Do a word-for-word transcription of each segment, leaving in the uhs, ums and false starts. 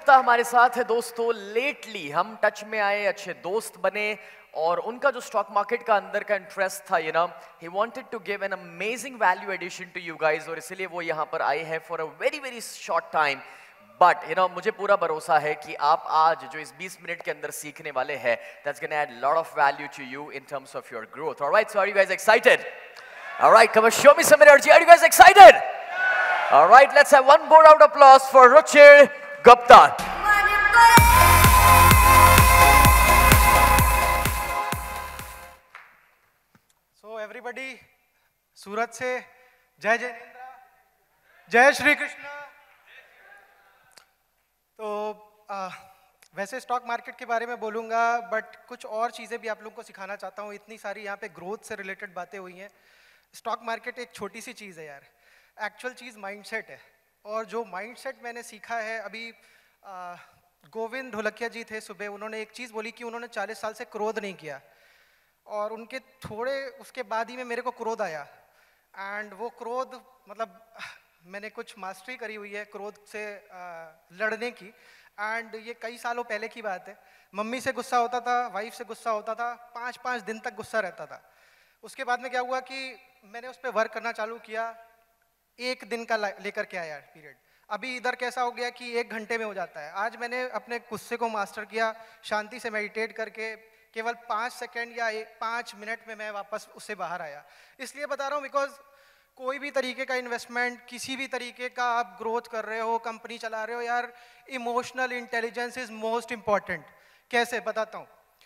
गुप्ता हमारे साथ है दोस्तों। लेटली हम टच में आए, अच्छे दोस्त बने और उनका जो स्टॉक मार्केट का अंदर का इंटरेस्ट था, you know, he wanted to give an amazing value addition to you guys, और इसलिए वो यहाँ पर आए हैं for a very very short time. But you know, मुझे पूरा भरोसा है कि आप आज जो इस बीस मिनट के अंदर सीखने वाले हैं, that's gonna add lot of value to you in terms of your growth. Alright, so are you guys excited? Alright, come on, show me some energy. Are you guys excited? Alright, let's have one more round of applause for Ruchir Gupta. So everybody, सूरत से जय जयेंद्र, जय श्री कृष्ण। तो आ, वैसे stock market के बारे में बोलूँगा, but कुछ और चीज़ें भी आप लोगों को सिखाना चाहता हूँ। इतनी सारी यहाँ पे ग्रोथ से रिलेटेड बातें हुई हैं। स्टॉक मार्केट एक छोटी सी चीज़ है यार, एक्चुअल चीज़ माइंडसेट है। और जो माइंडसेट मैंने सीखा है, अभी आ, गोविंद ढोलकिया जी थे सुबह, उन्होंने एक चीज़ बोली कि उन्होंने चालीस साल से क्रोध नहीं किया, और उनके थोड़े उसके बाद ही में मेरे को क्रोध आया। एंड वो क्रोध, मतलब मैंने कुछ मास्टरी करी हुई है क्रोध से आ, लड़ने की। एंड ये कई सालों पहले की बात है। मम्मी से गुस्सा होता था, वाइफ से गुस्सा होता था, पाँच पाँच दिन तक गुस्सा रहता था। उसके बाद में क्या हुआ कि मैंने उस पर वर्क करना चालू किया। एक दिन का लेकर के आया पीरियड। अभी इधर कैसा हो गया कि एक घंटे में हो जाता है। आज मैंने अपने गुस्से को मास्टर किया, शांति से मेडिटेट करके केवल पाँच सेकेंड या एक पाँच मिनट में मैं वापस उससे बाहर आया। इसलिए बता रहा हूँ बिकॉज कोई भी तरीके का इन्वेस्टमेंट, किसी भी तरीके का आप ग्रोथ कर रहे हो, कंपनी चला रहे हो यार, emotional intelligence is most important. कैसे बताता हूँ।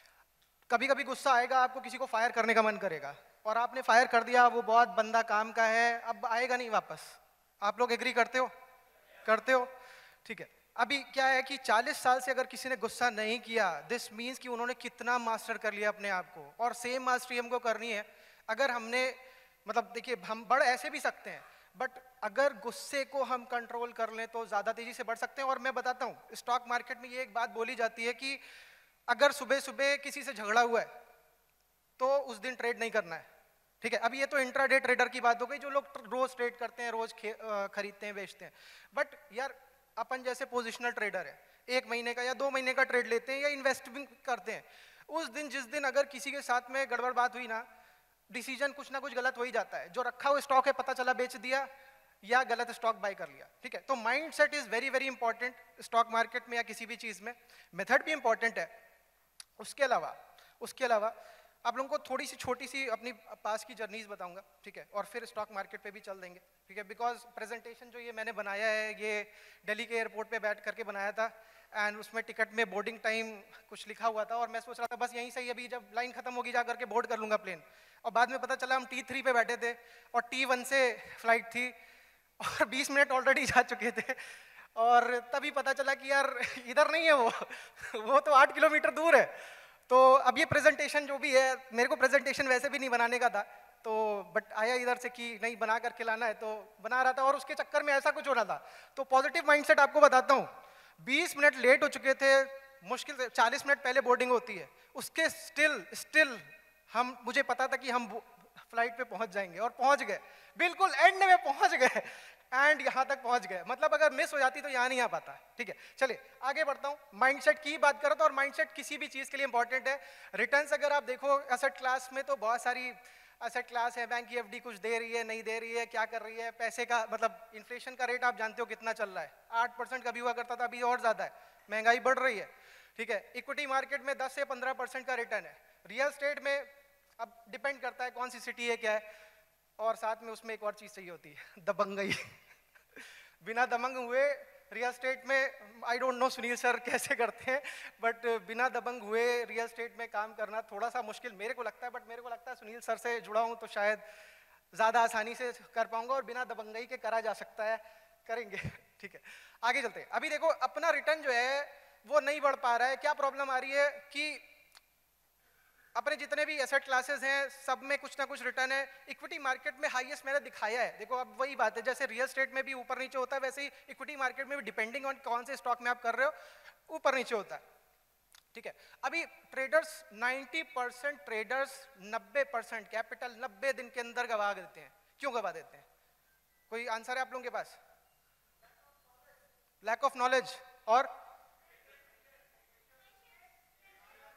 कभी कभी गुस्सा आएगा, आपको किसी को फायर करने का मन करेगा, और आपने फायर कर दिया, वो बहुत बंदा काम का है, अब आएगा नहीं वापस। आप लोग एग्री करते हो? करते हो? ठीक है। अभी क्या है कि चालीस साल से अगर किसी ने गुस्सा नहीं किया, दिस मीन्स कि उन्होंने कितना मास्टर कर लिया अपने आप को। और सेम मास्टरी हमको करनी है। अगर हमने, मतलब देखिए, हम बढ़ ऐसे भी सकते हैं, बट अगर गुस्से को हम कंट्रोल कर लें तो ज़्यादा तेज़ी से बढ़ सकते हैं। और मैं बताता हूँ, स्टॉक मार्केट में ये एक बात बोली जाती है कि अगर सुबह सुबह किसी से झगड़ा हुआ है तो उस दिन ट्रेड नहीं करना है। ठीक है। अभी ये तो इंट्राडे ट्रेडर की बात हो गई, जो लोग रोज ट्रेड करते हैं, रोज खरीदते हैं, बेचते हैं। बट यार, अपन जैसे पोजिशनल ट्रेडर है, एक महीने का या दो महीने का ट्रेड लेते हैं या इन्वेस्टमेंट करते हैं। उस दिन, जिस दिन अगर किसी के साथ में गड़बड़ बात हुई ना, डिसीजन कुछ ना कुछ गलत हो ही जाता है। जो रखा हुआ स्टॉक है, पता चला बेच दिया, या गलत स्टॉक बाय कर लिया। ठीक है। तो mind set is very very important stock market में या किसी भी चीज में। मेथड भी इंपॉर्टेंट है। उसके अलावा उसके अलावा आप लोगों को थोड़ी सी छोटी सी अपनी पास की जर्नीज बताऊंगा। ठीक है। और फिर स्टॉक मार्केट पे भी चल देंगे। ठीक है। बिकॉज प्रेजेंटेशन जो ये मैंने बनाया है, ये दिल्ली के एयरपोर्ट पे बैठ करके बनाया था। एंड उसमें टिकट में बोर्डिंग टाइम कुछ लिखा हुआ था, और मैं सोच रहा था बस यहीं से ही अभी जब लाइन खत्म होगी जा करके बोर्ड कर लूंगा प्लेन। और बाद में पता चला हम टी थ्री पे बैठे थे और टी वन से फ्लाइट थी, और बीस मिनट ऑलरेडी जा चुके थे। और तभी पता चला कि यार इधर नहीं है, वो वो तो आठ किलोमीटर दूर है। तो अब ये प्रेजेंटेशन जो भी है, मेरे को प्रेजेंटेशन वैसे भी नहीं बनाने का था, तो बट आया इधर से कि नहीं, बना करके लाना है, तो बना रहा था। और उसके चक्कर में ऐसा कुछ हो रहा था। तो पॉजिटिव माइंडसेट आपको बताता हूँ, बीस मिनट लेट हो चुके थे, मुश्किल से चालीस मिनट पहले बोर्डिंग होती है, उसके स्टिल स्टिल हम मुझे पता था कि हम फ्लाइट पे पहुंच जाएंगे, और पहुंच गए, बिल्कुल एंड में पहुंच गए। एंड यहाँ तक पहुंच गए। मतलब अगर मिस हो जाती तो यहाँ नहीं आ पाता। ठीक है। चलिए आगे बढ़ता हूँ। माइंडसेट की बात करो तो, और माइंडसेट किसी भी चीज के लिए इंपॉर्टेंट है। रिटर्न्स अगर आप देखो एसेट क्लास में, तो बहुत सारी एसेट क्लास है। बैंक की एफडी कुछ दे रही है, नहीं दे रही है, क्या कर रही है, पैसे का मतलब इन्फ्लेशन का रेट आप जानते हो कितना चल रहा है। आठ परसेंट कभी हुआ करता था, अभी और ज्यादा है, महंगाई बढ़ रही है। ठीक है। इक्विटी मार्केट में दस से पंद्रह परसेंट का रिटर्न है। रियल स्टेट में अब डिपेंड करता है कौन सी सिटी है, क्या है, और साथ में उसमें एक और चीज चाहिए होती है, दबंगई। बिना दबंग हुए रियल स्टेट में, I don't know Sunil sir कैसे करते हैं, बट बिना दबंग हुए रियल स्टेट में काम करना थोड़ा सा मुश्किल मेरे को लगता है। बट मेरे को लगता है सुनील सर से जुड़ा हूं तो शायद ज़्यादा आसानी से कर पाऊंगा, और बिना दबंगई के करा जा सकता है, करेंगे। ठीक है। आगे चलते हैं। अभी देखो, अपना रिटर्न जो है वो नहीं बढ़ पा रहा है। क्या प्रॉब्लम आ रही है कि अपने जितने भी एसेट क्लासेस हैं, सब में कुछ ना कुछ रिटर्न है। इक्विटी मार्केट में हाईएस्ट मैंने दिखाया है। देखो, अब वही बात है, जैसे रियल स्टेट में भी ऊपर नीचे होता है, वैसे ही इक्विटी मार्केट में भी डिपेंडिंग ऑन कौन से स्टॉक में आप कर रहे हो, ऊपर नीचे होता है। ठीक है। अभी ट्रेडर्स, नब्बे परसेंट ट्रेडर्स नब्बे परसेंट कैपिटल नब्बे दिन के अंदर गवा देते हैं। क्यों गवा देते हैं? कोई आंसर है आप लोगों के पास? लैक ऑफ नॉलेज और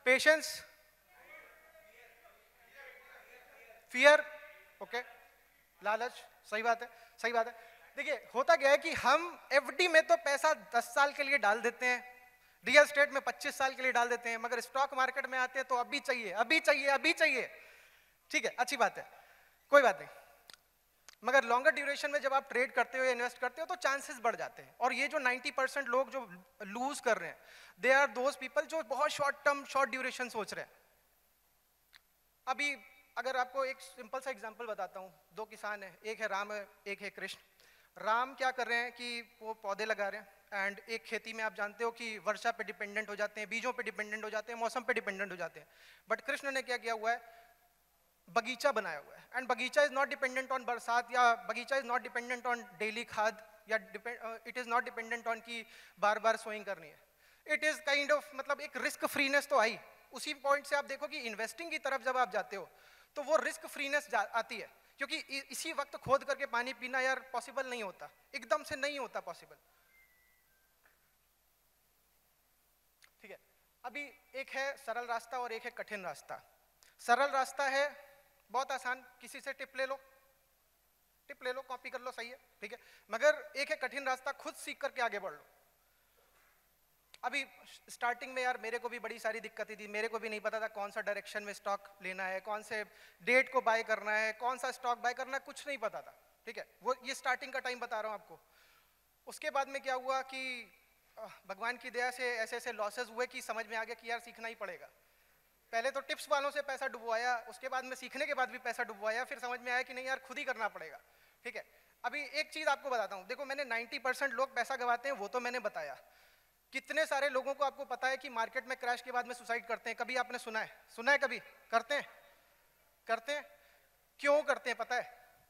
पेशेंस, फियर, ओके, लालच, सही बात है, सही बात है। देखिए होता क्या है कि हम एफडी में तो पैसा दस साल के लिए डाल देते हैं, रियल स्टेट में पच्चीस साल के लिए डाल देते हैं, मगर स्टॉक मार्केट में आते हैं तो अभी चाहिए, अभी चाहिए, अभी चाहिए। ठीक है, अच्छी बात है, कोई बात नहीं, मगर लॉन्गर ड्यूरेशन में जब आप ट्रेड करते हो या इन्वेस्ट करते हो तो चांसेस बढ़ जाते हैं। और ये जो नब्बे परसेंट लोग जो लूज कर रहे हैं, दे आर दोज पीपल जो बहुत शॉर्ट टर्म, शॉर्ट ड्यूरेशन सोच रहे हैं। अभी अगर आपको एक सिंपल सा एग्जांपल बताता हूँ, दो किसान हैं, एक है राम, एक है कृष्ण। राम क्या कर रहे हैं कि वो पौधे लगा रहे हैं, एंड एक खेती में आप जानते हो कि वर्षा पे डिपेंडेंट हो जाते हैं, बीजों पे डिपेंडेंट हो जाते हैं, मौसम पे डिपेंडेंट हो जाते हैं। बट कृष्ण ने क्या किया हुआ है, बगीचा बनाया हुआ है, एंड बगीचा इज नॉट डिपेंडेंट ऑन बरसात, या बगीचा is not dependent on daily खाद, या it is not dependent on की बार बार सोइंग करनी है। इट इज काइंड ऑफ, मतलब एक रिस्क फ्रीनेस तो आई। उसी पॉइंट से आप देखो कि इन्वेस्टिंग की तरफ जब आप जाते हो तो वो रिस्क फ्रीनेस आती है, क्योंकि इसी वक्त खोद करके पानी पीना यार पॉसिबल नहीं होता, एकदम से नहीं होता पॉसिबल। ठीक है, अभी एक है सरल रास्ता और एक है कठिन रास्ता। सरल रास्ता है बहुत आसान, किसी से टिप ले लो, टिप ले लो, कॉपी कर लो, सही है, ठीक है। मगर एक है कठिन रास्ता, खुद सीख करके आगे बढ़ लो। अभी स्टार्टिंग में यार मेरे को भी बड़ी सारी दिक्कतें थी, मेरे को भी नहीं पता था कौन सा डायरेक्शन में स्टॉक लेना है, कौन से डेट को बाय करना है, कौन सा स्टॉक बाय करना है, कुछ नहीं पता था, ठीक है। वो ये स्टार्टिंग का टाइम बता रहा हूँ आपको। उसके बाद में क्या हुआ कि भगवान की दया से ऐसे ऐसे लॉसेस हुए कि समझ में आ गया कि यार सीखना ही पड़ेगा। पहले तो टिप्स वालों से पैसा डुबवाया, उसके बाद में सीखने के बाद भी पैसा डुबवाया, फिर समझ में आया कि नहीं यार खुद ही करना पड़ेगा, ठीक है। अभी एक चीज आपको बताता हूँ, देखो मैंने नब्बे परसेंट लोग पैसा गवाते हैं वो तो मैंने बताया। कितने सारे लोगों को आपको पता है कि मार्केट में क्रैश के बाद में सुसाइड करते हैं? कभी आपने सुना है? सुना है कभी? करते हैं? करते हैं? क्यों करते हैं पता है?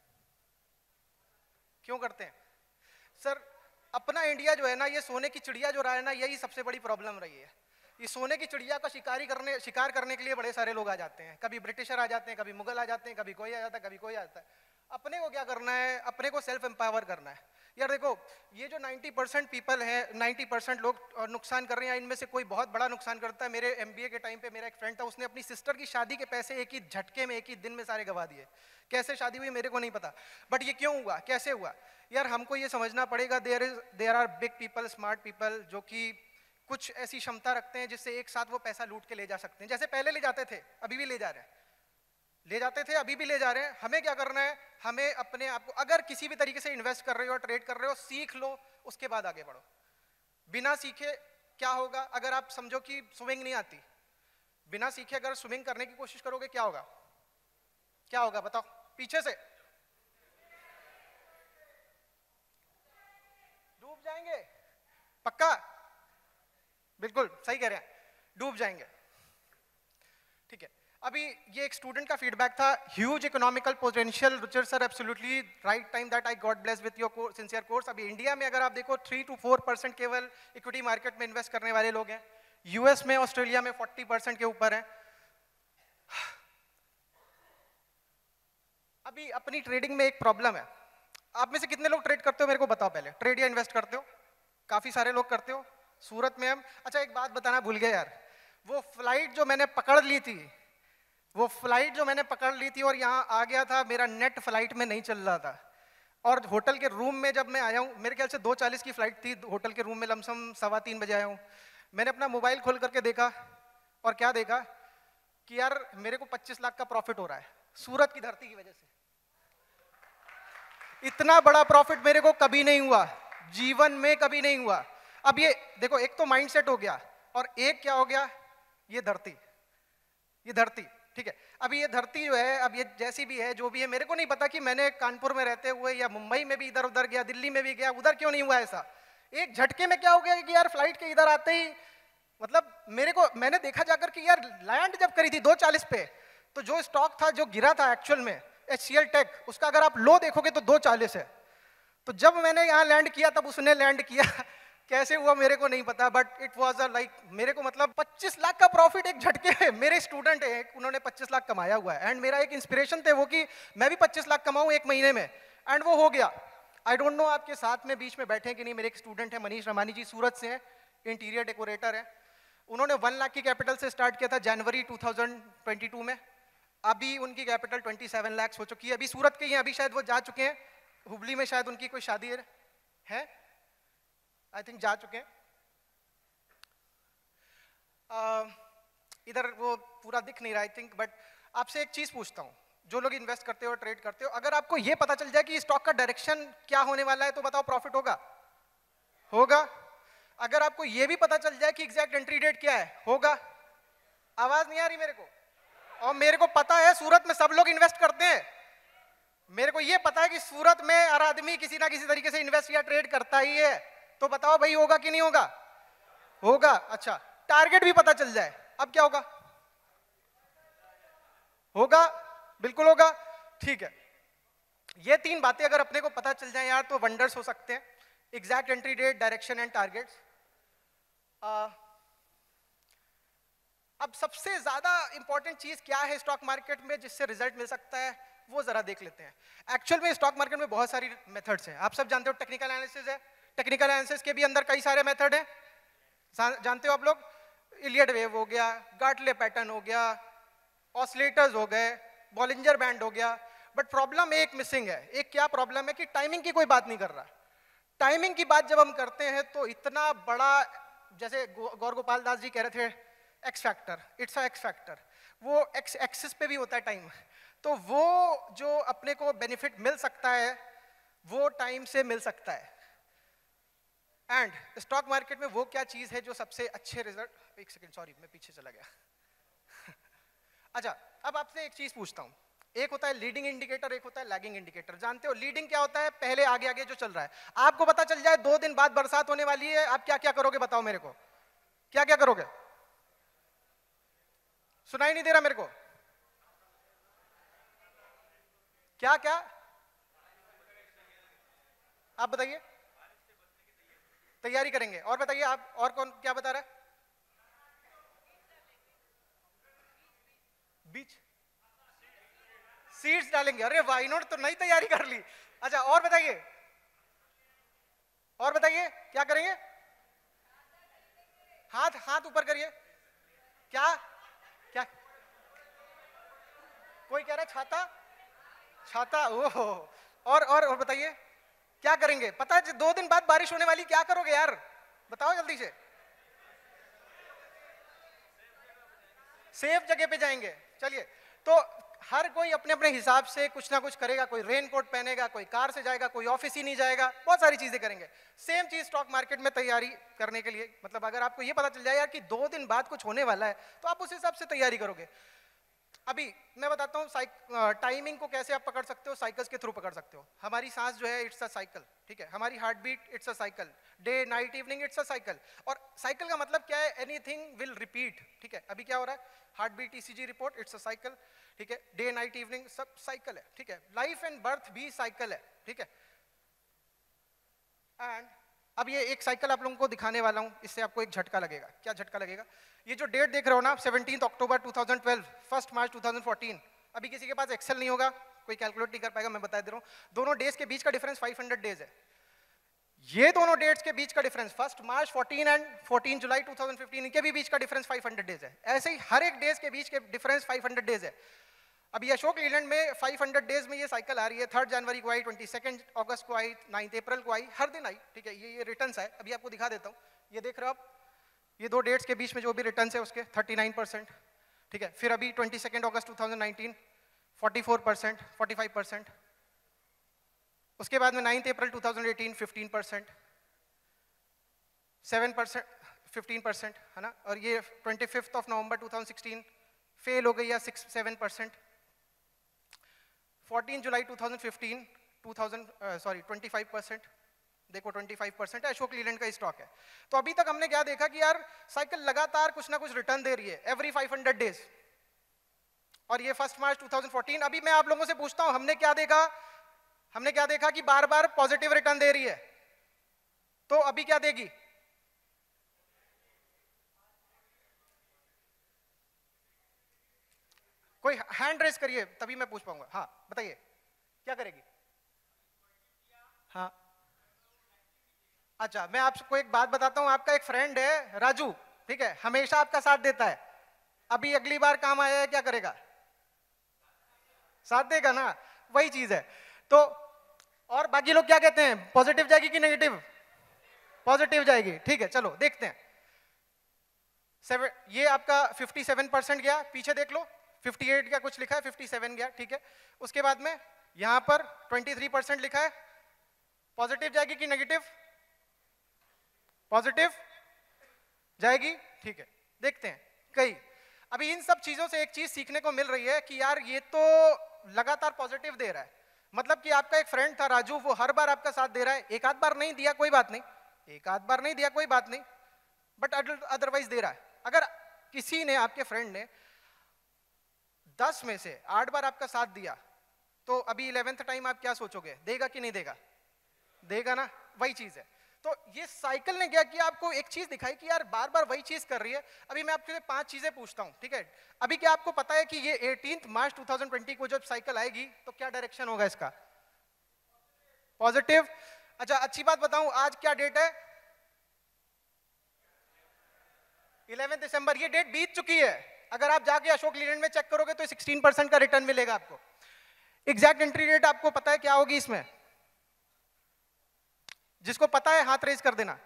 क्यों करते हैं? सर अपना इंडिया जो है ना, ये सोने की चिड़िया जो रहा है ना, यही सबसे बड़ी प्रॉब्लम रही है। ये सोने की चिड़िया का शिकारी करने शिकार करने के लिए बड़े सारे लोग आ जाते हैं, कभी ब्रिटिशर आ जाते हैं, कभी मुगल आ जाते हैं, कभी कोई आ जाता है, कभी कोई आ जाता है। अपने को क्या करना है? अपने को सेल्फ एम्पावर करना है। यार देखो ये जो नब्बे परसेंट पीपल है, नब्बे परसेंट लोग नुकसान कर रहे हैं, इनमें से कोई बहुत बड़ा नुकसान करता है। मेरे एमबीए के टाइम पे मेरा एक फ्रेंड था, उसने अपनी सिस्टर की शादी के पैसे एक ही झटके में, एक ही दिन में सारे गवा दिए। कैसे शादी हुई मेरे को नहीं पता, बट ये क्यों हुआ, कैसे हुआ? यार हमको ये समझना पड़ेगा, there is there are big people, smart people, जो कि कुछ ऐसी क्षमता रखते हैं जिससे एक साथ वो पैसा लूट के ले जा सकते हैं। जैसे पहले ले जाते थे, अभी भी ले जा रहे हैं, ले जाते थे अभी भी ले जा रहे हैं। हमें क्या करना है? हमें अपने आप को, अगर किसी भी तरीके से इन्वेस्ट कर रहे हो, ट्रेड कर रहे हो, सीख लो, उसके बाद आगे बढ़ो। बिना सीखे क्या होगा? अगर आप समझो कि स्विंग नहीं आती, बिना सीखे अगर स्विंग करने की कोशिश करोगे, क्या होगा? क्या होगा बताओ? पीछे से डूब जाएंगे। पक्का? बिल्कुल सही कह रहे हैं, डूब जाएंगे। ठीक है, अभी ये एक स्टूडेंट का फीडबैक था, huge economical potential, Ruchir sir absolutely right time that I got blessed with your sincere course. अभी इंडिया में अगर आप देखो थ्री टू फोर परसेंट केवल इक्विटी मार्केट में इन्वेस्ट करने वाले लोग हैं। यूएस में, ऑस्ट्रेलिया में चालीस परसेंट के ऊपर है। अभी अपनी ट्रेडिंग में एक प्रॉब्लम है। आप में से कितने लोग ट्रेड करते हो मेरे को बताओ पहले? ट्रेड या इन्वेस्ट करते हो? काफी सारे लोग करते हो। सूरत में हम, अच्छा एक बात बताना भूल गए यार, वो फ्लाइट जो मैंने पकड़ ली थी, वो फ्लाइट जो मैंने पकड़ ली थी और यहाँ आ गया था, मेरा नेट फ्लाइट में नहीं चल रहा था। और होटल के रूम में जब मैं आया हूँ, मेरे ख्याल से दो चालीस की फ्लाइट थी, होटल के रूम में लमसम सवा तीन बजे आया हूँ। मैंने अपना मोबाइल खोल करके देखा और क्या देखा कि यार मेरे को पच्चीस लाख का प्रॉफिट हो रहा है सूरत की धरती की वजह से। इतना बड़ा प्रॉफिट मेरे को कभी नहीं हुआ, जीवन में कभी नहीं हुआ। अब ये देखो, एक तो माइंडसेट हो गया और एक क्या हो गया, ये धरती, ये धरती, ठीक है। अभी ये धरती जो है, अब ये जैसी भी है, जो भी है, मेरे को नहीं पता कि मैंने कानपुर में रहते हुए या मुंबई में भी इधर उधर गया, दिल्ली में भी गया, उधर क्यों नहीं हुआ ऐसा। एक झटके में क्या हो गया कि यार फ्लाइट के इधर आते ही, मतलब मेरे को, मैंने देखा जाकर कि यार लैंड जब करी थी दो चालीस पे, तो जो स्टॉक था जो गिरा था एक्चुअल में एच सी एल टेक, उसका अगर आप लो देखोगे तो दो चालीस है। तो जब मैंने यहाँ लैंड किया तब उसने लैंड किया कैसे हुआ मेरे को नहीं पता, but it was a like, मेरे को मतलब पच्चीस लाख का प्रॉफिट एक झटके है। मेरे स्टूडेंट है, उन्होंने पच्चीस लाख कमाया हुआ है, एंड मेरा एक इंस्पिरेशन थे वो कि मैं भी पच्चीस लाख कमाऊं एक महीने में, एंड वो हो गया। आई डोंट नो आपके साथ में बीच में बैठे कि नहीं, मेरे एक स्टूडेंट है मनीष रमानी जी, सूरत से है, इंटीरियर डेकोरेटर है। उन्होंने वन लाख की कैपिटल से स्टार्ट किया था January two thousand twenty two में, अभी उनकी कैपिटल ट्वेंटी सेवन लाख हो चुकी है। अभी सूरत के ही हैं, अभी शायद वो जा चुके हैं, हुबली में शायद उनकी कोई शादी है, आई थिंक जा चुके हैं। uh, इधर वो पूरा दिख नहीं रहा आई थिंक, बट आपसे एक चीज पूछता हूँ, जो लोग इन्वेस्ट करते हो ट्रेड करते हो, अगर आपको ये पता चल जाए कि स्टॉक का डायरेक्शन क्या होने वाला है तो बताओ प्रॉफिट होगा? होगा। अगर आपको ये भी पता चल जाए कि एग्जैक्ट एंट्री डेट क्या है, होगा? आवाज नहीं आ रही मेरे को? और मेरे को पता है सूरत में सब लोग इन्वेस्ट करते हैं, मेरे को ये पता है कि सूरत में हर आदमी किसी ना किसी तरीके से इन्वेस्ट या ट्रेड करता ही है, तो बताओ भाई होगा कि नहीं होगा? होगा। अच्छा, टारगेट भी पता चल जाए, अब क्या होगा? होगा, बिल्कुल होगा। ठीक है, ये तीन बातें अगर अपने को पता चल जाए यार तो वंडर्स हो सकते हैं। Exact entry date, direction and targets. अब सबसे ज्यादा इंपॉर्टेंट चीज क्या है स्टॉक मार्केट में जिससे रिजल्ट मिल सकता है, वो जरा देख लेते हैं। एक्चुअल में स्टॉक मार्केट में बहुत सारी मेथड्स हैं, आप सब जानते हो। टेक्निकल एनालिसिस है, टेक्निकल एनालिसिस के भी अंदर कई सारे मेथड हैं, जानते हो आप लोग। इलियट वेव हो गया, गार्टले पैटर्न हो गया, ऑसिलेटर्स हो गए, बॉलिंजर बैंड हो गया। बट प्रॉब्लम एक मिसिंग है। एक क्या प्रॉब्लम है कि टाइमिंग की कोई बात नहीं कर रहा। टाइमिंग की बात जब हम करते हैं तो इतना बड़ा, जैसे गौर गोपाल दास जी कह रहे थे, X factor, it's a X factor, वो एक्स एक्सिस पे भी होता है टाइम, तो वो जो अपने को बेनिफिट मिल सकता है वो टाइम से मिल सकता है। एंड स्टॉक मार्केट में वो क्या चीज है जो सबसे अच्छे रिजल्ट, एक सेकेंड सॉरी मैं पीछे चला गया अच्छा, अब आपसे एक चीज पूछता हूं, एक होता है लीडिंग इंडिकेटर, एक होता है लैगिंग इंडिकेटर। जानते हो लीडिंग क्या होता है? पहले आगे आगे जो चल रहा है। आपको पता चल जाए दो दिन बाद बरसात होने वाली है, आप क्या क्या करोगे बताओ मेरे को? क्या क्या करोगे? सुनाई नहीं दे रहा मेरे को? क्या क्या? आप बताइए। तैयारी करेंगे। और बताइए आप, और कौन क्या बता रहा है? बीच सीड्स डालेंगे। अरे वाई नॉट, तो नई तैयारी कर ली। अच्छा, और बताइए, और बताइए क्या करेंगे? हाथ हाथ ऊपर करिए। क्या क्या? कोई कह रहा है छाता, छाता, ओहो। और और और बताइए क्या करेंगे? पता है दो दिन बाद बारिश होने वाली, क्या करोगे यार? बताओ जल्दी से। सेफ जगह पे जाएंगे। चलिए, तो हर कोई अपने अपने हिसाब से कुछ ना कुछ करेगा। कोई रेनकोट पहनेगा, कोई कार से जाएगा, कोई ऑफिस ही नहीं जाएगा, बहुत सारी चीजें करेंगे। सेम चीज स्टॉक मार्केट में तैयारी करने के लिए, मतलब अगर आपको ये पता चल जाए यार कि दो दिन बाद कुछ होने वाला है, तो आप उस हिसाब से तैयारी करोगे। अभी मैं बताता हूँ टाइमिंग को कैसे आप पकड़ सकते हो, साइकिल्स के थ्रू पकड़ सकते हो। हमारी सांस जो है इट्स अ साइकिल, ठीक है। हमारी heart beat it's a cycle, day night evening it's a cycle. और साइकिल का मतलब क्या है? एनीथिंग विल रिपीट, ठीक है। अभी क्या हो रहा है? Heart beat ECG report, it's a cycle, ठीक है। डे नाइट इवनिंग सब साइकिल है, ठीक है। लाइफ एंड बर्थ भी साइकिल है, ठीक है। एंड अब ये एक साइकिल आप लोगों को दिखाने वाला हूं, इससे आपको एक झटका लगेगा। क्या झटका लगेगा? ये जो डेट देख रहे हो ना, seventeen October two thousand twelve, first March two thousand fourteen. अभी किसी के पास एक्सेल नहीं होगा, कोई कैलकुलेट नहीं कर पाएगा, मैं बता दे रहा हूं। दोनों डेज के बीच का डिफरेंस फाइव हंड्रेड डेज है। ये दोनों डेट्स के बीच का difference, first March fourteen and fourteen July two thousand fifteen, इनके भी बीच का डिफरेंस फाइव हंड्रेड डेज है। ऐसे ही हर एक डेज के बीच के डिफरेंस फाइव हंड्रेड डेज है। अभी अशोक लीलैंड में फाइव हंड्रेड डेज में ये साइकिल आ रही है। थर्ड जनवरी को आई, ट्वेंटी सेकंड अगस्त को आई, नाइन्थ अप्रैल को आई, हर दिन आई, ठीक है। ये ये रिटर्न्स है, अभी आपको दिखा देता हूँ। ये देख रहे हो आप, ये दो डेट्स के बीच में जो भी रिटर्न्स है उसके थर्टी नाइन परसेंट, ठीक है। फिर अभी twenty second August two thousand nineteen forty four percent, forty five percent. उसके बाद में ninth April two thousand eighteen fifteen percent, seven percent, fifteen percent, है ना। और ये twenty fifth of November two thousand sixteen fail हो गई या six seven percent. Fourteen July two thousand fifteen two thousand sorry twenty five percent, देखो twenty five percent है। अशोक लीलैंड का स्टॉक है। तो अभी तक हमने क्या देखा कि यार साइकिल लगातार कुछ ना कुछ रिटर्न दे रही है एवरी फाइव हंड्रेड डेज। और ये first March two thousand fourteen. अभी मैं आप लोगों से पूछता हूं, हमने क्या देखा? हमने क्या देखा कि बार बार पॉजिटिव रिटर्न दे रही है। तो अभी क्या देगी? कोई हैंड रेस करिए तभी मैं पूछ पाऊंगा। हाँ बताइए क्या करेगी? हाँ अच्छा, मैं आपको एक बात बताता हूं। आपका एक फ्रेंड है राजू, ठीक है, हमेशा आपका साथ देता है। अभी अगली बार काम आया है, क्या करेगा? साथ देगा ना, वही चीज है। तो और बाकी लोग क्या कहते हैं, पॉजिटिव जाएगी कि नेगेटिव? पॉजिटिव जाएगी। ठीक है, चलो देखते हैं। सेवन, ये आपका सत्तावन परसेंट गया, पीछे देख लो अट्ठावन का कुछ लिखा है, सत्तावन गया। ठीक है, उसके बाद में यहां पर तेईस परसेंट लिखा है, पॉजिटिव जाएगी कि नेगेटिव? पॉजिटिव जाएगी। ठीक है, देखते हैं कई। अभी इन सब चीजों से एक चीज सीखने को मिल रही है कि यार ये तो लगातार पॉजिटिव दे रहा है। मतलब कि आपका एक फ्रेंड था राजू, वो हर बार आपका साथ दे रहा है। एक आध बार नहीं दिया कोई बात नहीं, एक आध बार नहीं दिया कोई बात नहीं, बट अदरवाइज दे रहा है। अगर किसी ने, आपके फ्रेंड ने दस में से आठ बार आपका साथ दिया, तो अभी इलेवेंथ टाइम आप क्या सोचोगे, देगा कि नहीं देगा? देगा ना, वही चीज है। तो ये साइकिल ने क्या किया, आपको एक चीज दिखाई कि यार बार बार वही चीज कर रही है। अभी मैं आपसे पांच चीजें पूछता हूं, ठीक है? अभी क्या आपको पता है कि ये अठारह मार्च दो हज़ार बीस को जब साइकिल आएगी तो क्या डायरेक्शन होगा इसका? पॉजिटिव। अच्छा, अच्छी बात बताऊं, आज क्या डेट है? ग्यारह दिसंबर। ये डेट बीत चुकी है। अगर आप जाके अशोक लीलैंड में चेक करोगे तो सोलह परसेंट का रिटर्न मिलेगा आपको। एग्जैक्ट एंट्री डेट आपको पता है क्या होगी इसमें? जिसको पता है हाथ रेज कर देना।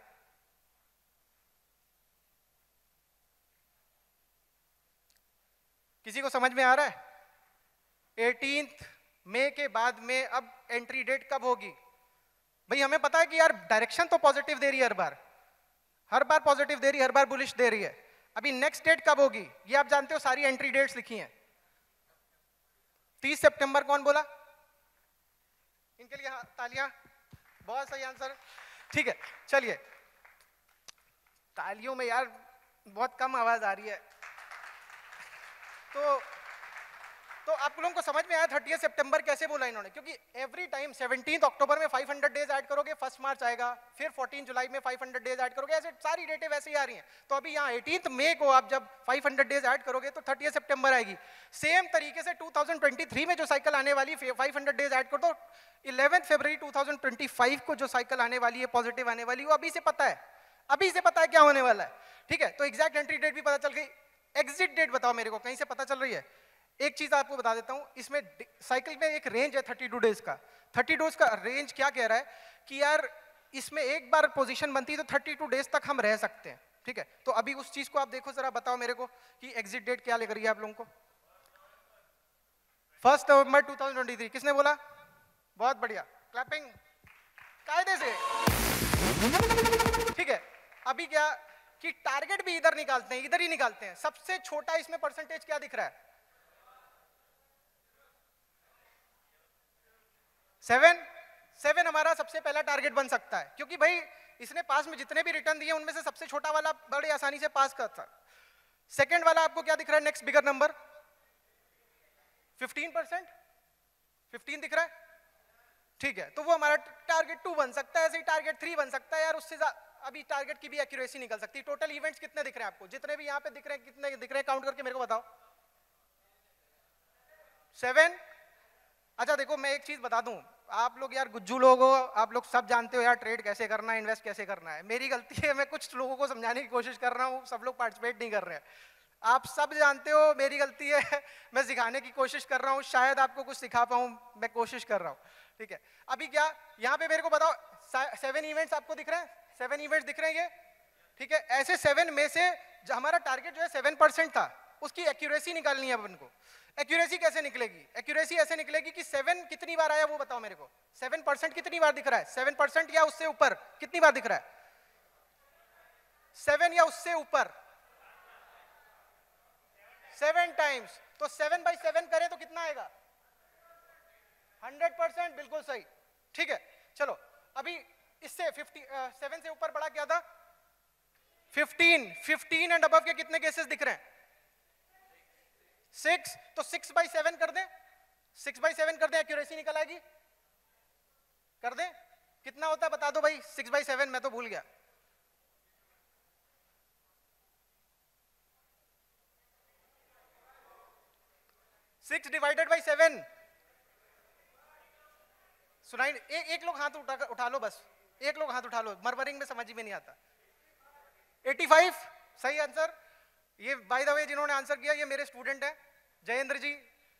किसी को समझ में आ रहा है? अठारह मई के बाद में अब एंट्री डेट कब होगी? भाई हमें पता है कि यार डायरेक्शन तो पॉजिटिव दे रही है, हर बार हर बार पॉजिटिव दे रही है, हर बार बुलिश दे रही है। अभी नेक्स्ट डेट कब होगी ये आप जानते हो, सारी एंट्री डेट्स लिखी हैं। तीस सितंबर। कौन बोला? इनके लिए हाँ, तालियां। बहुत सही आंसर। ठीक है, चलिए, तालियों में यार बहुत कम आवाज आ रही है। तो तो आप लोगों को समझ में आया तीस सितंबर कैसे बोला इन्होंने? क्योंकि एवरी टाइम सत्रह अक्टूबर में पाँच सौ डेज ऐड करोगे, फर्स्ट मार्च आएगा, फिर चौदह जुलाई में पाँच सौ डेज ऐड करोगे, ऐसे सारी डेटें वैसे ही आ रही हैं। तो अभी यहाँ अठारह मई को आप जब पाँच सौ डेज ऐड करोगे तो तीस सितंबर आएगी। सेम तरीके से दो हज़ार तेईस में जो साइकिल आने वाली पाँच सौ डेज ऐड कर दो, ग्यारह फरवरी दो हज़ार पच्चीस को जो साइकिल आने वाली है, पॉजिटिव आने वाली है, वो अभी से पता है, अभी से पता है क्या होने वाला है। ठीक है, तो एग्जैक्ट एंट्री डेट भी पता चल गई। एग्जिट डेट बताओ मेरे को, कहीं से पता चल रही है? एक चीज आपको बता देता हूं, इसमें साइकिल में एक रेंज है बत्तीस डेज का। तीस डेज का रेंज क्या कह रहा है कि यार इसमें एक बार पोजीशन बनती है तो बत्तीस डेज तक हम रह सकते हैं। ठीक है, तो अभी उस चीज को आप देखो जरा, बताओ मेरे को कि एग्जिट डेट क्या लग रही है आप लोगों को? फर्स्ट नवंबर दो हज़ार तेईस। किसने बोला? बहुत बढ़िया, क्लैपिंग कायदे से। ठीक है, अभी क्या कि टारगेट भी इधर निकालते हैं, इधर ही निकालते हैं। सबसे छोटा इसमें परसेंटेज क्या दिख रहा है? सेवन। सेवन हमारा सबसे पहला टारगेट बन सकता है, क्योंकि भाई इसने पास में जितने भी रिटर्न दिए उनमें से सबसे छोटा वाला बड़ी आसानी से पास करता है। सेकेंड वाला आपको क्या दिख रहा है? नेक्स्ट बिगर नंबर पंद्रह परसेंट, पंद्रह दिख रहा है। ठीक है, तो वो हमारा टारगेट टू बन सकता है, ऐसे ही टारगेट थ्री बन सकता है यार। उससे अभी टारगेट की भी एक्यूरेसी निकल सकती है। टोटल इवेंट्स कितने दिख रहे हैं आपको? जितने भी यहाँ पे दिख रहे हैं, कितने दिख रहे हैं? काउंट करके मेरे को बताओ। सेवन। अच्छा देखो, मैं एक चीज बता दूं, आप लोग यार गुज्जू लोग हो, आप लोग सब जानते हो यार ट्रेड कैसे करना है, इन्वेस्ट कैसे करना है। मेरी गलती है, मैं कुछ लोगों को समझाने की कोशिश कर रहा हूँ, सब लोग पार्टिसिपेट नहीं कर रहे हैं। आप सब जानते हो, मेरी गलती है, मैं सिखाने की कोशिश कर रहा हूँ, शायद आपको कुछ सिखा पाऊँ, मैं कोशिश कर रहा हूँ। ठीक है, अभी क्या यहाँ पे मेरे को बताओ, सेवन इवेंट्स आपको दिख रहे हैं? सेवन इवेंट्स दिख रहे हैं ये? ठीक है, ऐसे सेवन में से जो हमारा टारगेट जो है सेवन परसेंट था, उसकी एक्यूरेसी निकालनी है अपन को। एक्यूरेसी कैसे निकलेगी? एक्यूरेसी ऐसे निकलेगी कि सेवन कितनी बार आया वो बताओ मेरे को। सेवन परसेंट कितनी बार दिख रहा है? सेवन परसेंट या उससे ऊपर कितनी बार दिख रहा है? सेवन या उससे ऊपर? Seven times. तो सेवन बाई सेवन करें तो कितना आएगा? Hundred percent. बिल्कुल सही। ठीक है, चलो अभी इससे फिफ्टी सेवन से ऊपर बड़ा क्या था? फिफ्टीन। फिफ्टीन एंड अबव के कितने केसेस दिख रहे हैं? सिक्स। तो सिक्स बाई सेवन कर दें, सिक्स बाई सेवन कर दें, एक्यूरेसी निकल आएगी। कर दें? कितना होता है बता दो भाई? सिक्स बाई सेवन, मैं तो भूल गया। सिक्स डिवाइडेड बाई सेवन सुनाई? एक एक लोग हाथ उठा उठा लो बस, एक लोग हाथ उठा लो, मरमरिंग में समझ में नहीं आता। पचासी। सही आंसर। ये बाय द वे जिन्होंने आंसर किया ये मेरे स्टूडेंट हैं, जयेंद्र जी।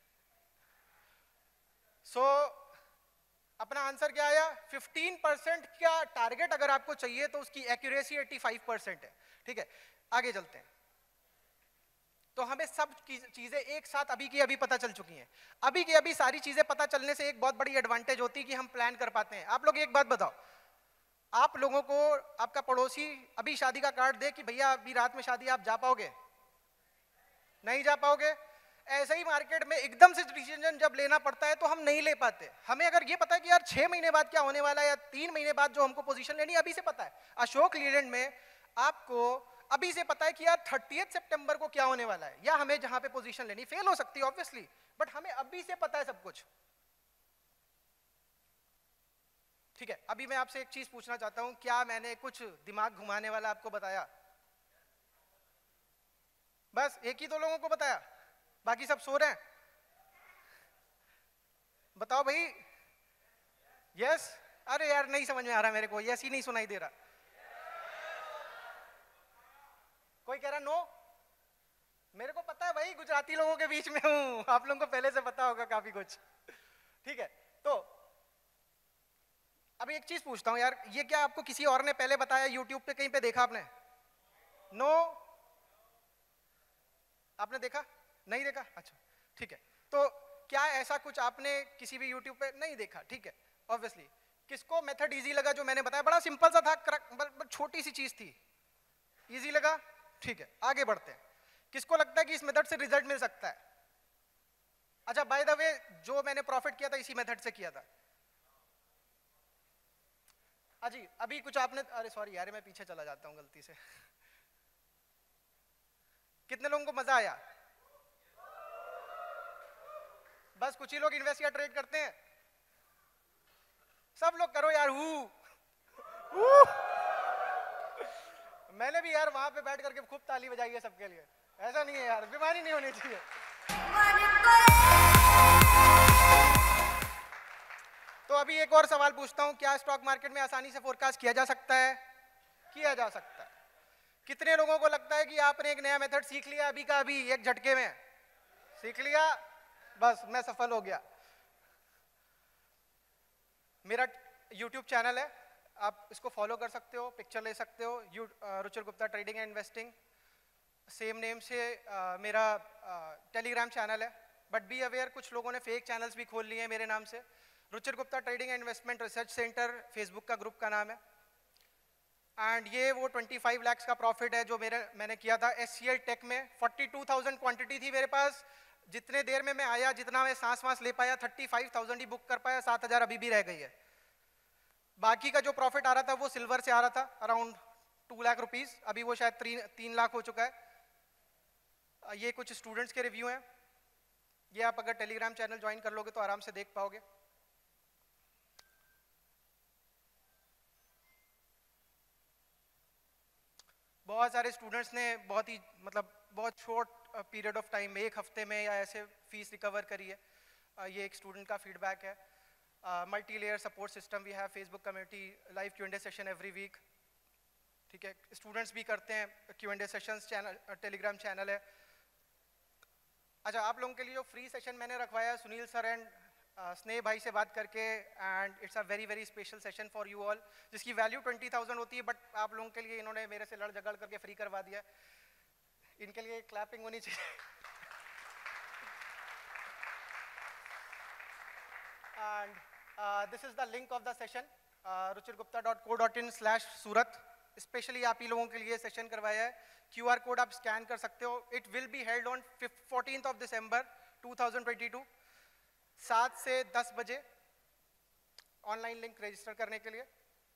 सो so, अपना आंसर क्या आया? फिफ्टीन परसेंट का टारगेट अगर आपको चाहिए तो उसकी एक्यूरेसी पचासी परसेंट है। ठीक है, आगे चलते हैं। तो हमें सब चीजें एक साथ अभी की अभी पता चल चुकी हैं। अभी की अभी सारी चीजें पता चलने से एक बहुत बड़ी एडवांटेज होती है कि हम प्लान कर पाते हैं। आप लोग एक बात बताओ, आप लोगों को आपका पड़ोसी अभी शादी का कार्ड दे कि भैया अभी रात में शादी, आप जा पाओगे? नहीं जा पाओगे। ऐसे ही मार्केट में एकदम से डिसीजन जब लेना पड़ता है तो हम नहीं ले पाते। हमें अगर ये पता है कि यार छह महीने बाद क्या होने वाला है या तीन महीने बाद जो हमको पोजीशन लेनी है अभी से पता है। अशोक लीलैंड में आपको अभी से पता है कि यार थर्टियथ सितंबर को क्या होने वाला है, या हमें जहां पे पोजीशन लेनी, फेल हो सकती है ऑब्वियसली, बट हमें अभी से पता है सब कुछ। ठीक है, अभी मैं आपसे एक चीज पूछना चाहता हूं, क्या मैंने कुछ दिमाग घुमाने वाला आपको बताया? बस एक ही दो लोगों को बताया, बाकी सब सो रहे हैं? बताओ भाई। यस? अरे यार नहीं समझ में आ रहा मेरे को, यस ही नहीं सुनाई दे रहा। कोई कह रहा नो? मेरे को पता है भाई, गुजराती लोगों के बीच में हूं, आप लोगों को पहले से पता होगा काफी कुछ। ठीक है, तो अभी एक चीज पूछता हूं यार, ये क्या आपको किसी और ने पहले बताया, यूट्यूब पे कहीं पे देखा आपने? नो? आपने देखा? नहीं देखा? अच्छा ठीक है, तो क्या ऐसा कुछ आपने किसी भी यूट्यूब पे नहीं देखा? ठीक है, ऑब्वियसली। किसको मेथड इजी लगा जो मैंने बताया? बड़ा सिंपल सा था, छोटी सी चीज थी, इजी लगा? ठीक है, आगे बढ़ते हैं। किसको लगता है कि इस मेथड से रिजल्ट मिल सकता है? अच्छा बाय द वे, जो मैंने प्रॉफिट किया था इसी मेथड से किया था। अजी अभी कुछ आपने, अरे सॉरी यार मैं पीछे चला जाता हूं गलती से। कितने लोगों को मजा आया? बस कुछ ही लोग इन्वेस्ट या ट्रेड करते हैं। सब लोग करो यार हु, हु। मैंने भी यार वहां पे बैठ करके खूब ताली बजाई है सबके लिए। ऐसा नहीं है यार, बीमारी नहीं होनी चाहिए। तो अभी एक और सवाल पूछता हूं, क्या स्टॉक मार्केट में आसानी से फोरकास्ट किया जा सकता है? किया जा सकता है। कितने लोगों को लगता है कि आपने एक नया मेथड सीख लिया अभी का अभी, एक झटके में सीख लिया, बस मैं सफल हो गया? मेरा यूट्यूब चैनल है, आप इसको फॉलो कर सकते हो, पिक्चर ले सकते हो, you Ruchir Gupta trading and investing same name से uh, मेरा टेलीग्राम uh, चैनल है। बट बी अवेयर, कुछ लोगों ने फेक चैनल्स भी खोल लिए हैं मेरे नाम से। Ruchir Gupta trading and investment research centre Facebook का ग्रुप का नाम है। एंड ये वो पच्चीस लाख का प्रॉफिट है जो मेरे मैंने किया था एससीएल टेक में। बयालीस हज़ार क्वांटिटी थी मेरे पास, जितने देर में मैं आया, जितना मैं सांस वांस ले पाया, पैंतीस हज़ार ही बुक कर पाया, सात हज़ार अभी भी रह गई है। बाकी का जो प्रॉफिट आ रहा था वो सिल्वर से आ रहा था, अराउंड टू लाख रुपीस, अभी वो शायद तीन तीन लाख हो चुका है। ये कुछ स्टूडेंट्स के रिव्यू हैं, ये आप अगर टेलीग्राम चैनल ज्वाइन कर लोगे तो आराम से देख पाओगे। बहुत सारे स्टूडेंट्स ने बहुत ही मतलब बहुत शॉर्ट पीरियड ऑफ टाइम में, एक हफ्ते में या ऐसे फीस रिकवर करी है। uh, ये एक स्टूडेंट का फीडबैक है। Multi layer support system we have, Facebook community, live Q and A session every week. ठीक है, स्टूडेंट्स भी करते हैं Q and A sessions, channel Telegram channel है। अच्छा, आप लोगों के लिए जो फ्री सेशन मैंने रखवाया सुनील सर एंड स्नेह भाई से बात करके, and it's a very very special session for you all, जिसकी वैल्यू ट्वेंटी थाउजेंड होती है, बट आप लोगों के लिए इन्होंने मेरे से लड़ झगड़ करके फ्री करवा दिया। इनके लिए क्लैपिंग होनी चाहिए। And this is the link of the session, Ruchir Gupta dot co dot in slash Surat. Specially आप ही लोगों के लिए सेशन करवाया है, क्यू आर कोड आप स्कैन कर सकते हो। It will be held on fourteenth of December two thousand twenty two, सात से दस बजे। ऑनलाइन लिंक रजिस्टर करने के लिए।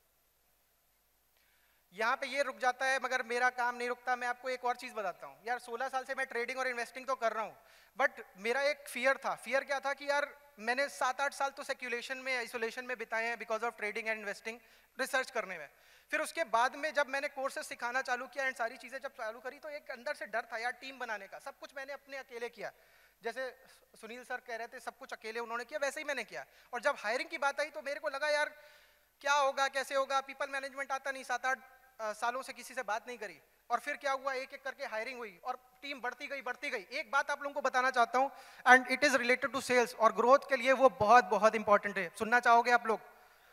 यहाँ पे ये रुक जाता है मगर मेरा काम नहीं रुकता। मैं आपको एक और चीज बताता हूँ यार, सोलह साल से मैं ट्रेडिंग और इन्वेस्टिंग तो कर रहा हूँ, बट मेरा एक फियर था। फियर क्या था कि यार मैंने सात आठ साल तो सेक्युलेशन में, आइसोलेशन में बिताए हैं because of trading and investing, research करने में। फिर उसके बाद में जब मैंने कोर्सेज सिखाना चालू किया एंड सारी चीजें जब चालू करी, तो एक अंदर से डर था यार टीम बनाने का। सब कुछ मैंने अपने अकेले किया, जैसे सुनील सर कह रहे थे सब कुछ अकेले उन्होंने किया, वैसे ही मैंने किया। और जब हायरिंग की बात आई तो मेरे को लगा यार क्या होगा, कैसे होगा, पीपल मैनेजमेंट आता नहीं, सात आठ सालों से किसी से बात नहीं करी। और फिर क्या हुआ, एक एक करके हायरिंग हुई और टीम बढ़ती गई बढ़ती गई। एक बात आप लोगों को बताना चाहता हूं, and it is related to sales और ग्रोथ के लिए वो बहुत बहुत इंपॉर्टेंट है। सुनना चाहोगे आप लोग?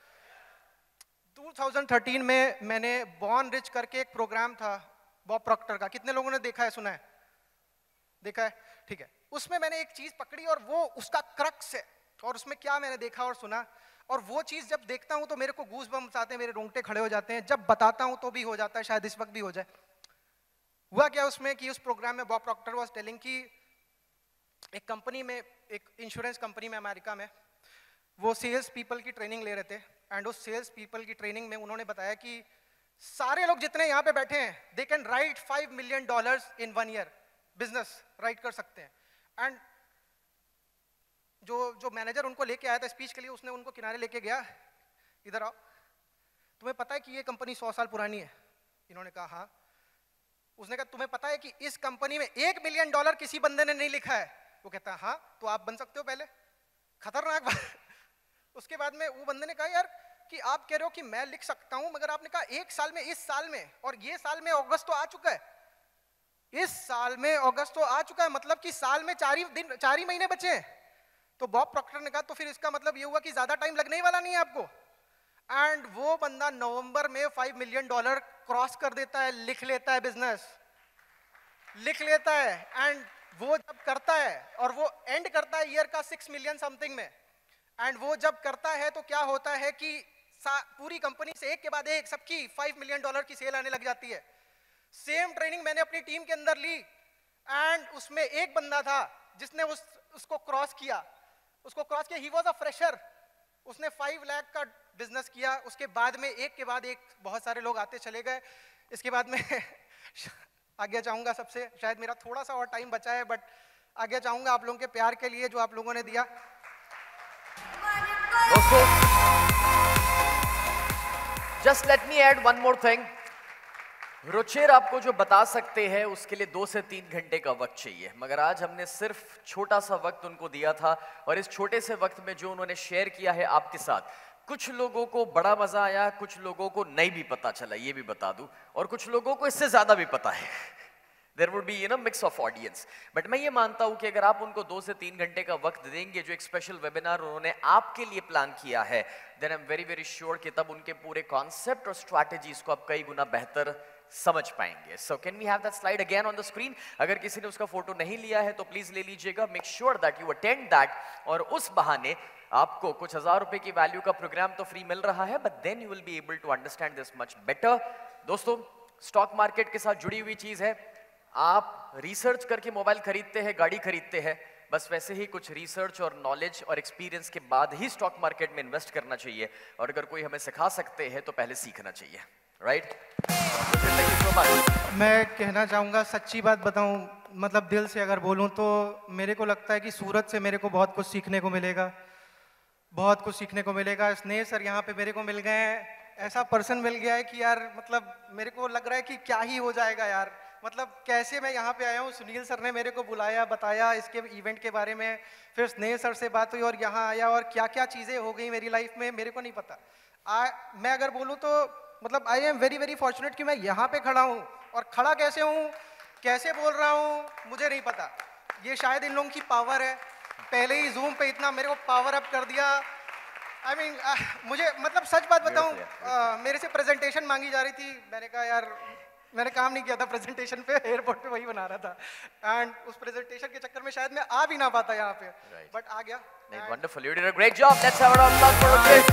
दो हज़ार तेरह में मैंने बॉर्न रिच करके एक प्रोग्राम था बॉब प्रॉक्टर का, कितने लोगों ने देखा है, सुना है? देखा है, ठीक है। उसमें मैंने एक चीज पकड़ी और वो उसका क्रक्स है, और उसमें क्या मैंने देखा और सुना, और वो चीज जब देखता हूं तो मेरे को गूज बम्स आते हैं, मेरे रोंगटे खड़े हो जाते हैं, जब बताता हूं तो भी हो जाता है, शायद इस वक्त भी हो जाए। हुआ क्या उसमें कि उस प्रोग्राम में बॉब प्रॉक्टर वाज टेलिंग कि एक कंपनी में, एक इंश्योरेंस कंपनी में अमेरिका में, वो सेल्स पीपल की ट्रेनिंग ले रहे थे, एंड उस सेल्स पीपल की ट्रेनिंग में उन्होंने बताया कि सारे लोग जितने यहाँ पे बैठे हैं, they can write five million dollars in one year, business write कर सकते हैं। एंड जो जो मैनेजर उनको लेके आया था स्पीच के लिए, उसने उनको किनारे लेके गया, इधर आओ, तुम्हें पता है कि ये कंपनी सौ साल पुरानी है? इन्होंने कहा हाँ। उसने कहा तुम्हें पता है कि इस कंपनी में एक मिलियन डॉलर किसी बंदे ने नहीं लिखा है? वो कहता है हाँ, तो आप बन सकते हो पहले। खतरनाक बात। उसके बाद में वो बंदे ने कहा यार कि आप कह रहे हो कि मैं लिख सकता हूं, मगर आपने कहा एक साल में, इस साल में, और ये साल में अगस्त तो आ चुका है, इस साल में अगस्त तो आ चुका है, मतलब कि साल में चार ही दिन, चार ही महीने बचे हैं। तो बॉब प्रॉक्टर ने कहा तो फिर इसका मतलब ये हुआ कि ज्यादा टाइम लगने ही वाला नहीं है आपको। एंड वो बंदा नवंबर में फाइव मिलियन डॉलर क्रॉस कर देता है, लिख लेता है, बिजनेस लिख लेता है। एंड वो जब करता है और वो एंड करता है ईयर का सिक्स मिलियन समथिंग में, एंड वो जब करता है तो क्या होता है कि पूरी कंपनी से एक के बाद एक सबकी फाइव मिलियन डॉलर की सेल आने लग जाती है। सेम ट्रेनिंग मैंने अपनी टीम के अंदर ली, एंड उसमें एक बंदा था जिसने उस उसको क्रॉस किया, उसको क्रॉस किया, ही वाज अ फ्रेशर, उसने फाइव लाख का बिजनेस किया। उसके बाद में एक के बाद एक बहुत सारे लोग आते चले गए। इसके बाद में आगे चाहूंगा सबसे, शायद मेरा थोड़ा सा और टाइम बचा है, बट आगे चाहूंगा आप लोगों के प्यार के लिए जो आप लोगों ने दिया। दोस्तों, just let me add one more thing. Ruchir आपको जो बता सकते हैं उसके लिए दो से तीन घंटे का वक्त चाहिए, मगर आज हमने सिर्फ छोटा सा वक्त उनको दिया था, और इस छोटे से वक्त में जो उन्होंने शेयर किया है आपके साथ, कुछ लोगों को बड़ा मजा आया, कुछ लोगों को नहीं भी पता चला, ये भी बता दूं, और कुछ लोगों को इससे ज्यादा भी पता है। There would be, you know, mix of audience. But मैं ये मानता हूं कि अगर आप उनको दो से तीन घंटे का वक्त देंगे, जो एक स्पेशल वेबिनार उन्होंने आपके लिए प्लान किया है, then I'm very very sure कि तब उनके पूरे कॉन्सेप्ट और स्ट्रैटेजीज को आप कई गुना बेहतर समझ पाएंगे। So can we have that slide again on the screen? अगर किसी ने उसका फोटो नहीं लिया है तो प्लीज ले लीजिएगा। Make sure that you attend that, और उस बहाने आपको कुछ हजार रुपए की वैल्यू का प्रोग्राम तो फ्री मिल रहा है, but then you will be able to understand this much better. दोस्तों, स्टॉक मार्केट के साथ जुड़ी हुई चीज है। आप रिसर्च करके मोबाइल खरीदते हैं, गाड़ी खरीदते हैं, बस वैसे ही कुछ रिसर्च और नॉलेज और एक्सपीरियंस के बाद ही स्टॉक मार्केट में इन्वेस्ट करना चाहिए, और अगर कोई हमें सिखा सकते हैं तो पहले सीखना चाहिए, राइट? मैं कहना चाहूँगा, सच्ची बात बताऊँ, मतलब दिल से अगर बोलूँ तो मेरे को लगता है कि सूरत से मेरे को बहुत कुछ सीखने को मिलेगा, बहुत कुछ सीखने को मिलेगा। स्नेह सर यहाँ पे मेरे को मिल गए हैं, ऐसा पर्सन मिल गया है कि यार मतलब मेरे को लग रहा है कि क्या ही हो जाएगा यार, मतलब कैसे मैं यहाँ पे आया हूँ। सुनील सर ने मेरे को बुलाया, बताया इसके इवेंट के बारे में, फिर स्नेह सर से बात हुई और यहाँ आया, और क्या क्या चीज़ें हो गई मेरी लाइफ में मेरे को नहीं पता। आ, मैं अगर बोलूँ तो मतलब I am very very fortunate कि मैं यहाँ पे खड़ा हूँ, और खड़ा कैसे हूँ, कैसे बोल रहा हूँ, मुझे नहीं पता। ये शायद इन लोगों की पावर है, पहले ही जूम पे इतना मेरे को पावर अप कर दिया। I I mean mean, uh, मुझे मतलब सच बात बताऊं, uh, मेरे से प्रेजेंटेशन मांगी जा रही थी, मैंने कहा यार मैंने काम नहीं किया था प्रेजेंटेशन पे, एयरपोर्ट पे वही बना रहा था, एंड उस प्रेजेंटेशन के चक्कर में शायद मैं आ भी ना पाता यहाँ पे, बट right. आ गया। Wonderful, you did a great job, let's have a round of applause for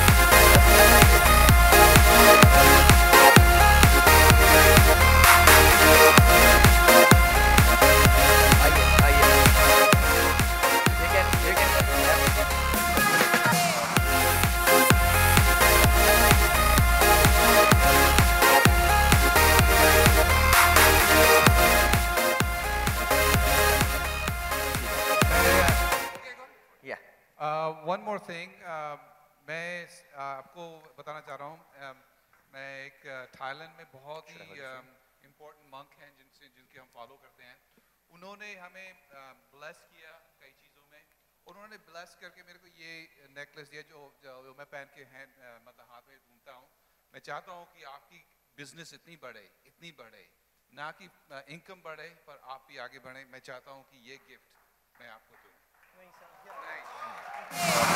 one more thing, मैं uh, आपको बताना चाह रहा हूँ, uh, मैं एक थाईलैंड uh, में बहुत ही इम्पोर्टेंट मंक हैं जिनसे जिनके हम फॉलो करते हैं, उन्होंने हमें ब्लेस uh, किया कई चीज़ों में। उन्होंने ब्लेस करके मेरे को ये नेकलेस दिया जो, जो मैं पहन के हैं uh, मतलब हाथ में घूमता हूँ। मैं चाहता हूँ कि आपकी बिजनेस इतनी बढ़े, इतनी बढ़े ना कि इनकम बढ़े पर आप भी आगे बढ़े। मैं चाहता हूँ कि ये गिफ्ट मैं आपको दूँ। नहीं सर